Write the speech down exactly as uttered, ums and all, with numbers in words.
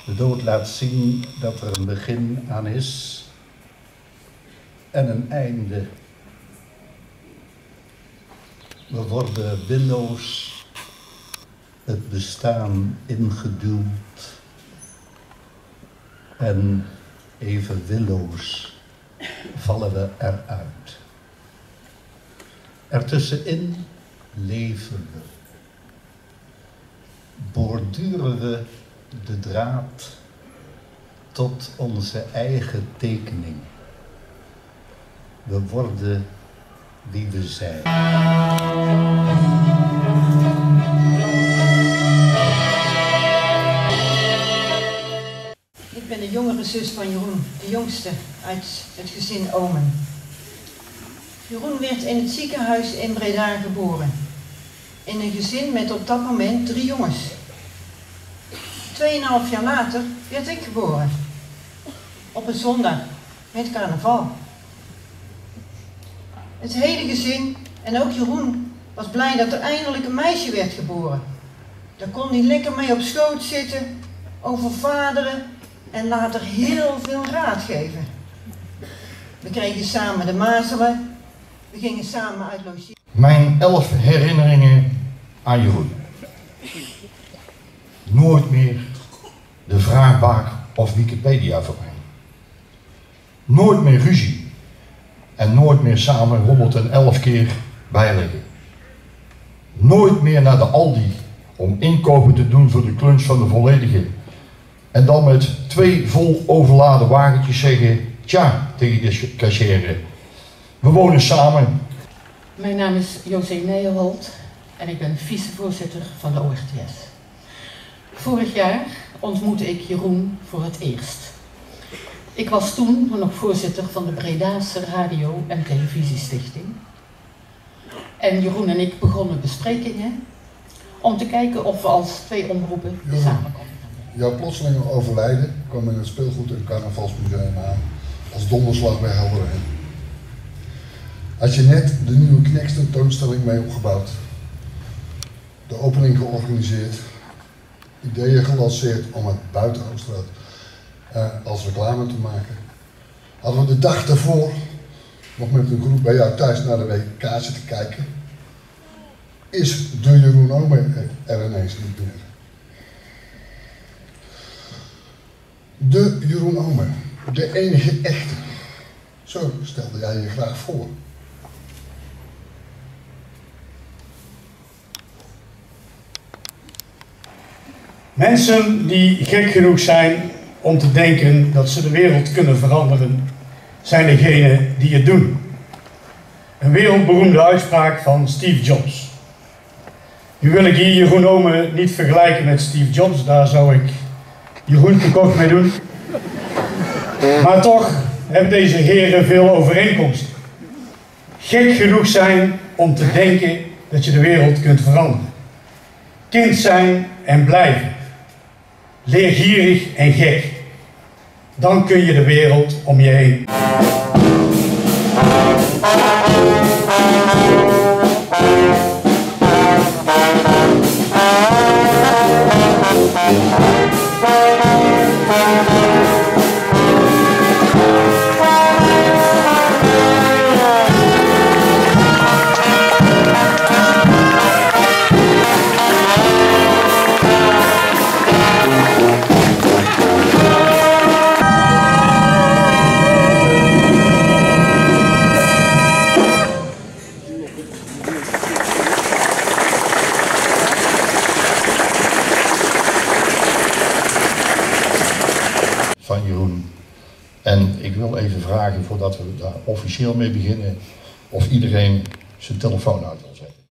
De dood laat zien dat er een begin aan is en een einde. We worden willoos het bestaan ingeduwd en even willoos vallen we eruit. Ertussenin leven we. Borduren we de draad tot onze eigen tekening. We worden wie we zijn. Ik ben de jongere zus van Jeroen, de jongste uit het gezin Omen. Jeroen werd in het ziekenhuis in Breda geboren. In een gezin met op dat moment drie jongens. Tweeënhalf jaar later werd ik geboren. Op een zondag, met carnaval. Het hele gezin en ook Jeroen was blij dat er eindelijk een meisje werd geboren. Daar kon hij lekker mee op schoot zitten, over vaderen en later heel veel raad geven. We kregen samen de mazelen, we gingen samen uit logeren. Mijn elf herinneringen aan Jeroen. Nooit meer de vraagbaak of Wikipedia voor mij. Nooit meer ruzie. En nooit meer samen honderdelf keer bijleggen. Nooit meer naar de Aldi om inkopen te doen voor de klunch van de volledige. En dan met twee vol overladen wagentjes zeggen tja tegen de cashier. We wonen samen. Mijn naam is José Nijenholt en ik ben vicevoorzitter van de O R T S. Vorig jaar ontmoette ik Jeroen voor het eerst. Ik was toen nog voorzitter van de Bredaanse Radio- en Televisiestichting. En Jeroen en ik begonnen besprekingen om te kijken of we als twee omroepen Jeroen, samen konden. jouw plotselinge overlijden kwam in het speelgoed- en carnavalsmuseum aan als donderslag bij heldere hemel. Had je net de nieuwe Knex tentoonstelling mee opgebouwd, de opening georganiseerd, ideeën gelanceerd om het buiten Oosterhout uh, als reclame te maken, hadden we de dag daarvoor nog met een groep bij jou thuis naar de W K zitten kijken, is de Jeroen Omen er ineens niet meer. De Jeroen Omen, de enige echte. Zo stelde jij je graag voor. Mensen die gek genoeg zijn om te denken dat ze de wereld kunnen veranderen, zijn degenen die het doen. Een wereldberoemde uitspraak van Steve Jobs. Nu wil ik hier Jeroen Omen niet vergelijken met Steve Jobs, daar zou ik Jeroen tekort mee doen. Maar toch hebben deze heren veel overeenkomsten. Gek genoeg zijn om te denken dat je de wereld kunt veranderen. Kind zijn en blijven. Leergierig en gek. Dan kun je de wereld om je heen. Van Jeroen. En ik wil even vragen, voordat we daar officieel mee beginnen, of iedereen zijn telefoon uit wil zetten.